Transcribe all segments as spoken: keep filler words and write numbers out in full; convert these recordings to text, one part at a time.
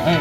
네.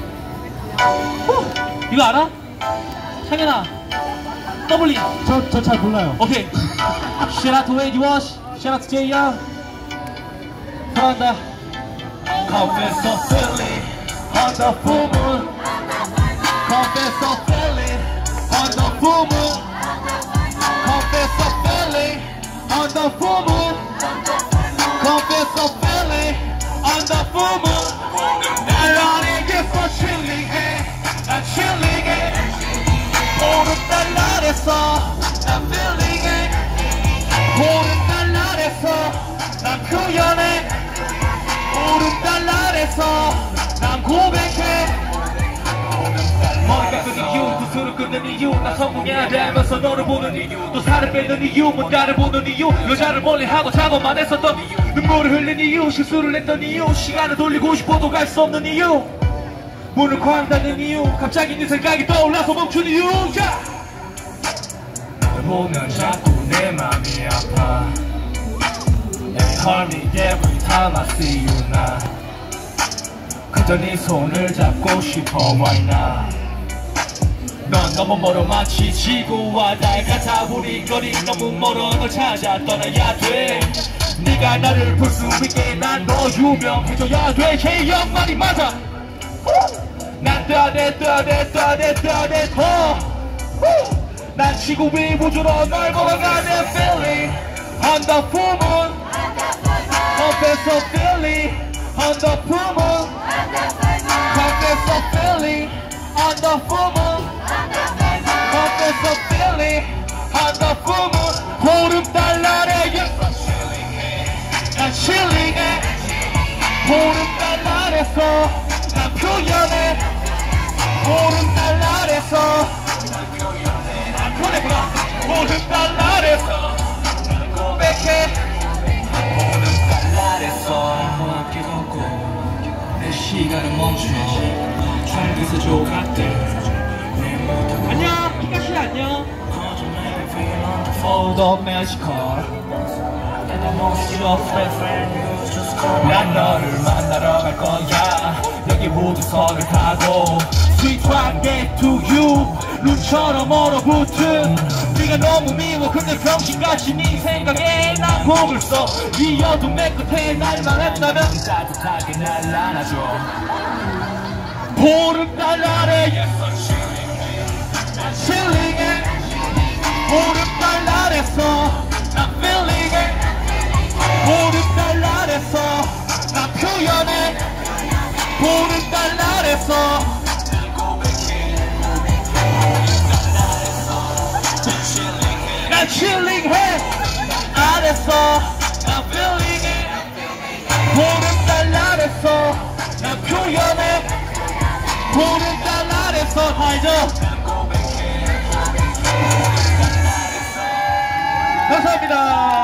이거 알아? 창현아 더블리 저, 저 잘 몰라요. 오케이. Shout out to Eddie Wash, shout out to Jay Young. 사랑한다. Confess of feeling on the full moon. Confess of feeling on the full moon. Confess of feeling on the full moon. Confess of feeling on the full moon. 날라리 get chilling 해, 난 chilling 해. 오른날 날에서 난 feeling 해. 오른날 날에서 난 표현해. 오른날 날에서 난 고백해. 머리가 끄는 이유, 두 술을 끊는 이유, 난 성공해야 되면서 너를 보는 이유, 또 살을 빼는 이유, 뭔가를 보는 이유, 여자를 멀리하고 작업만 했었던 이유, 눈물을 흘린 이유, 실수를 했던 이유, 시간을 돌리고 싶어도 갈 수 없는 이유, 문을 쾅 닫는 이유, 갑자기 네 생각이 떠올라서 멈춘 이유. 야! 널 보면 자꾸 내 맘이 아파. 내 heart me every time I see you now. 그저 네 손을 잡고 싶어 why not. 넌 너무 멀어 마치 지구와 달 같아. 우리 거리 너무 멀어 널 찾아 떠나야 돼. 네가 나를 볼 수 있게 난 너 유명해져야 돼. Hey 형 말이 맞아. 난 떠내 떠내 떠내 떠내 더. 난 지구 위 우주로 널 걸어가는 feeling on the full moon. Confess of feeling on the full moon. Confess of feeling on the full moon. Confess of feeling on the full moon. 보름달 날에 난 chilling 해. 보름달 날에서 난 표현해. 보름달 날에서 난 보내구나. 보름달 날에서 난 고백해. 보름달 날에서 함께 걷고 내 시간을 멈춰 창에서 조각들. 안녕 피카츄 안녕. For the magical 난 너를 만나러 갈 거야. 여기 우주선을 타고 Sweet try get to you. 눈처럼 얼어붙은 네가 너무 미워. 근데 병신같이 네 생각에 난 곡을 써. 이 어둠의 끝에 날만 한다면 따뜻하게 날 안아줘. 보름달 아래 난 chilling 해. 보름달 아래서 난 feeling 해. 보름달 아래서 난 표현해. 보름달 아래서 난 고백해. 난 chilling 해. 아래서 난 feeling 해. 보름달 아래서 난 표현해. 보름달 아래서 알죠? 감사합니다.